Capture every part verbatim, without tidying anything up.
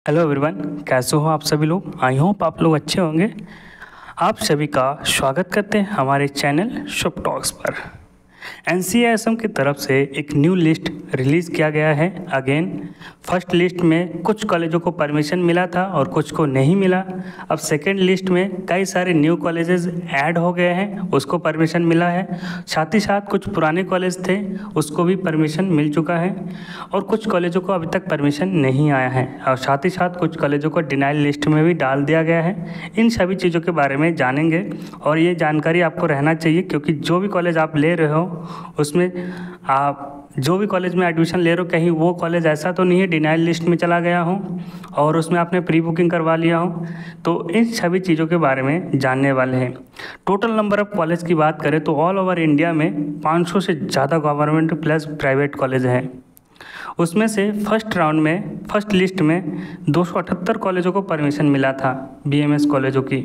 Hello everyone, कैसे हो आप सभी लोग। आई होप आप लोग अच्छे होंगे। आप सभी का स्वागत करते हैं हमारे चैनल शुभ टॉक्स पर। एन सी एस एम की तरफ से एक न्यू लिस्ट रिलीज़ किया गया है। अगेन फर्स्ट लिस्ट में कुछ कॉलेजों को परमिशन मिला था और कुछ को नहीं मिला। अब सेकेंड लिस्ट में कई सारे न्यू कॉलेजेस ऐड हो गए हैं, उसको परमिशन मिला है। साथ ही साथ कुछ पुराने कॉलेज थे, उसको भी परमिशन मिल चुका है और कुछ कॉलेजों को अभी तक परमिशन नहीं आया है और साथ ही साथ कुछ कॉलेजों को डिनाइल लिस्ट में भी डाल दिया गया है। इन सभी चीज़ों के बारे में जानेंगे और ये जानकारी आपको रहना चाहिए, क्योंकि जो भी कॉलेज आप ले रहे हो उसमें आप जो भी कॉलेज में एडमिशन ले रहे हो, कहीं वो कॉलेज ऐसा तो नहीं है डिनाइल लिस्ट में चला गया हो और उसमें आपने प्री बुकिंग करवा लिया हो। तो इन सभी चीज़ों के बारे में जानने वाले हैं। टोटल नंबर ऑफ़ कॉलेज की बात करें तो ऑल ओवर इंडिया में पाँच सौ से ज़्यादा गवर्नमेंट प्लस प्राइवेट कॉलेज हैं। उसमें से फर्स्ट राउंड में फर्स्ट लिस्ट में दो सौ अठहत्तर कॉलेजों को परमिशन मिला था, बी एम एस कॉलेजों की।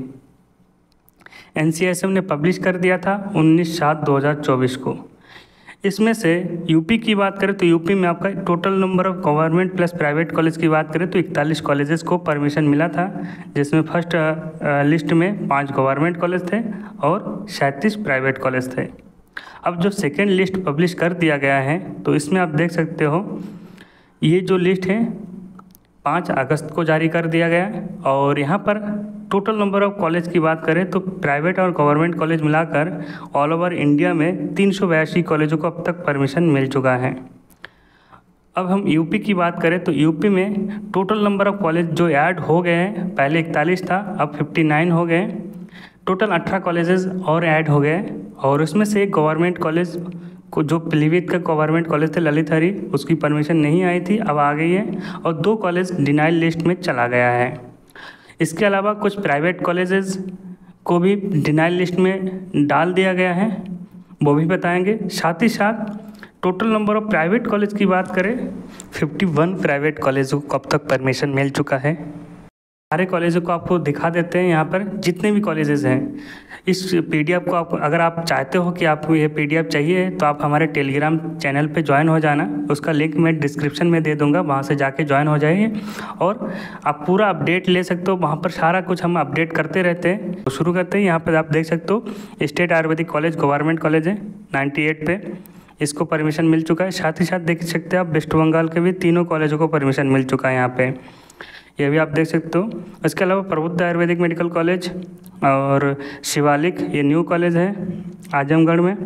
एन सी एस एम ने पब्लिश कर दिया था उन्नीस सात दो हज़ार चौबीस को। इसमें से यूपी की बात करें तो यूपी में आपका total number of government plus private college की बात करें तो इकतालीस कॉलेजेस को परमिशन मिला था, जिसमें फर्स्ट लिस्ट में पाँच गवर्नमेंट कॉलेज थे और सैंतीस प्राइवेट कॉलेज थे। अब जो सेकेंड लिस्ट पब्लिश कर दिया गया है तो इसमें आप देख सकते हो, ये जो लिस्ट है पाँच अगस्त को जारी कर दिया गया है और यहाँ पर टोटल नंबर ऑफ़ कॉलेज की बात करें तो प्राइवेट और गवर्नमेंट कॉलेज मिलाकर ऑल ओवर इंडिया में तीन सौ बयासी कॉलेजों को अब तक परमिशन मिल चुका है। अब हम यूपी की बात करें तो यूपी में टोटल नंबर ऑफ़ कॉलेज जो ऐड हो गए हैं, पहले इकतालीस था अब उनसठ हो गए। टोटल अठारह कॉलेजेस और ऐड हो गए और उसमें से एक गवर्नमेंट कॉलेज को जो पीलीभीत का गवर्नमेंट कॉलेज थे ललित हरी, उसकी परमिशन नहीं आई थी, अब आ गई है और दो कॉलेज डिनाइल लिस्ट में चला गया है। इसके अलावा कुछ प्राइवेट कॉलेजेस को भी डिनाइल लिस्ट में डाल दिया गया है, वो भी बताएंगे। साथ ही साथ total number of private college की बात करें इक्यावन प्राइवेट कॉलेजों को अब तक परमिशन मिल चुका है। सारे कॉलेजों को आपको दिखा देते हैं यहाँ पर, जितने भी कॉलेजेस हैं। इस पीडीएफ को आप अगर आप चाहते हो कि आपको ये पीडीएफ चाहिए तो आप हमारे टेलीग्राम चैनल पे ज्वाइन हो जाना, उसका लिंक मैं डिस्क्रिप्शन में दे दूँगा, वहाँ से जाके ज्वाइन हो जाइए और आप पूरा अपडेट ले सकते हो। वहाँ पर सारा कुछ हम अपडेट करते रहते हैं। तो शुरू करते हैं। यहाँ पर आप देख सकते हो state ayurvedic college government college है नाइन्टी एट पे, इसको परमिशन मिल चुका है। साथ ही साथ देख सकते हैं आप वेस्ट बंगाल के भी तीनों कॉलेजों को परमिशन मिल चुका है यहाँ पे, ये भी आप देख सकते हो। इसके अलावा प्रबुद्ध आयुर्वेदिक मेडिकल कॉलेज और शिवालिक, ये न्यू कॉलेज है आजमगढ़ में।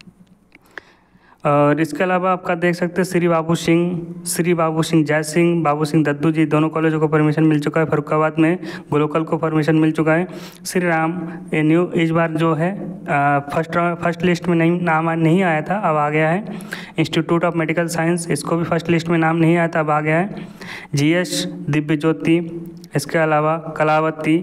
और इसके अलावा आपका देख सकते हैं श्री बाबू सिंह श्री बाबू सिंह जय सिंह बाबू सिंह दद्दू जी, दोनों कॉलेजों को परमिशन मिल चुका है। फरुखाबाद में ग्लोकल को परमिशन मिल चुका है। श्री राम, ये न्यू इस बार जो है फर्स्ट फर्स्ट लिस्ट में नहीं नाम नहीं आया था, अब आ गया है। इंस्टीट्यूट ऑफ मेडिकल साइंस, इसको भी फर्स्ट लिस्ट में नाम नहीं आया था, अब आ गया है। जी एस दिव्य ज्योति, इसके अलावा कलावती,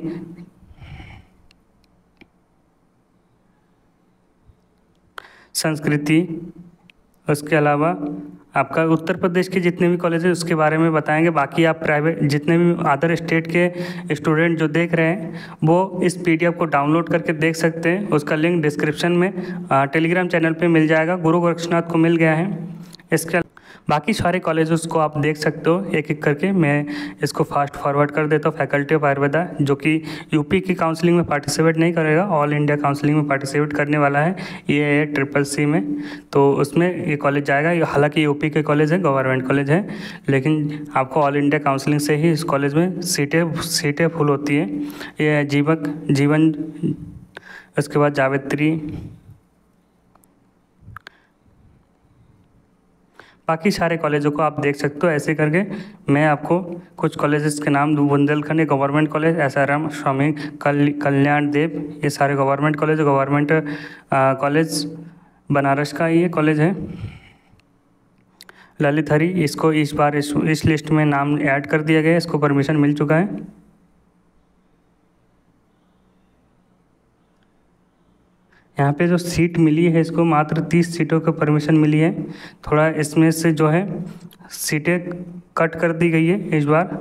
संस्कृति, उसके अलावा आपका उत्तर प्रदेश के जितने भी कॉलेज हैं उसके बारे में बताएंगे। बाकी आप प्राइवेट जितने भी अदर स्टेट के स्टूडेंट जो देख रहे हैं वो इस पीडीएफ को डाउनलोड करके देख सकते हैं। उसका लिंक डिस्क्रिप्शन में टेलीग्राम चैनल पे मिल जाएगा। गुरु गोरक्षनाथ को मिल गया है। इसके बाकी सारे कॉलेजेस को आप देख सकते हो एक एक करके। मैं इसको फास्ट फॉरवर्ड कर देता हूँ। फैकल्टी ऑफ आयुर्वेदा जो कि यूपी की काउंसलिंग में पार्टिसिपेट नहीं करेगा, ऑल इंडिया काउंसलिंग में पार्टिसिपेट करने वाला है, ये है ट्रिपल सी में, तो उसमें ये कॉलेज जाएगा। हालांकि यूपी के कॉलेज है, गवर्नमेंट कॉलेज है, लेकिन आपको ऑल इंडिया काउंसलिंग से ही इस कॉलेज में सीटें सीटें फुल होती है। ये जीवक जीवन, उसके बाद जावेत्री, बाकी सारे कॉलेजों को आप देख सकते हो। ऐसे करके मैं आपको कुछ कॉलेजेस के नाम दूँ। Bundelkhand government college, S R M Swami Kalyan Dev, ये सारे government college government college Banaras का ये कॉलेज है। ललित हरी, इसको इस बार इस, इस लिस्ट में नाम ऐड कर दिया गया है, इसको परमिशन मिल चुका है। यहाँ पे जो सीट मिली है इसको मात्र तीस सीटों को परमिशन मिली है। थोड़ा इसमें से जो है सीटें कट कर दी गई है इस बार।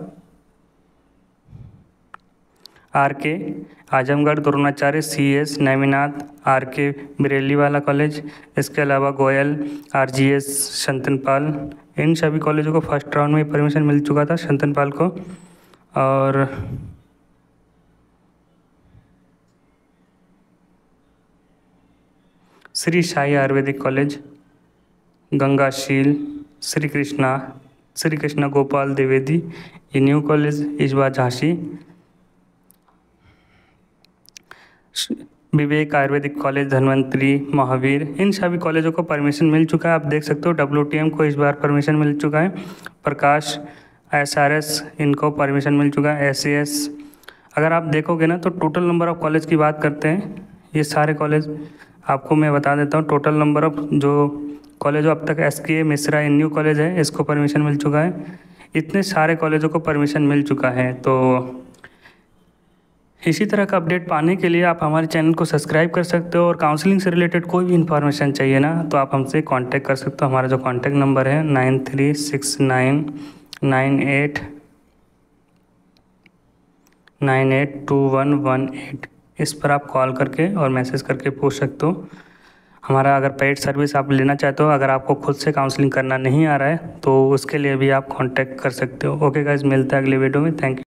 R K Azamgarh Dronacharya, C S Naiminath, R K Bareilly वाला कॉलेज, इसके अलावा Goyal, R G S Santanpal, इन सभी कॉलेजों को फर्स्ट राउंड में परमिशन मिल चुका था संतनपाल को। और श्री साई आयुर्वेदिक कॉलेज गंगाशील, श्री कृष्णा श्री कृष्णा गोपाल द्विवेदी, ये न्यू कॉलेज इस बार झांसी। विवेक आयुर्वेदिक कॉलेज धन्वंतरी महावीर, इन सभी कॉलेजों को परमिशन मिल चुका है। आप देख सकते हो डब्ल्यू टी एम को इस बार परमिशन मिल चुका है। प्रकाश एस आर एस इनको परमिशन मिल चुका है। एस सी एस अगर आप देखोगे ना तो टोटल नंबर ऑफ़ कॉलेज की बात करते हैं, ये सारे कॉलेज आपको मैं बता देता हूँ। टोटल नंबर ऑफ जो कॉलेज अब तक एस के मिश्रा न्यू कॉलेज है, इसको परमिशन मिल चुका है। इतने सारे कॉलेजों को परमिशन मिल चुका है। तो इसी तरह का अपडेट पाने के लिए आप हमारे चैनल को सब्सक्राइब कर सकते हो, और काउंसलिंग से रिलेटेड कोई भी इन्फॉर्मेशन चाहिए ना तो आप हमसे कांटेक्ट कर सकते हो। हमारा जो कांटेक्ट नंबर है nine three six nine nine eight nine eight two one one eight, इस पर आप कॉल करके और मैसेज करके पूछ सकते हो। हमारा अगर पेड सर्विस आप लेना चाहते हो, अगर आपको खुद से काउंसलिंग करना नहीं आ रहा है तो उसके लिए भी आप कांटेक्ट कर सकते हो। ओके गाइस, मिलते हैं अगले वीडियो में। Thank you.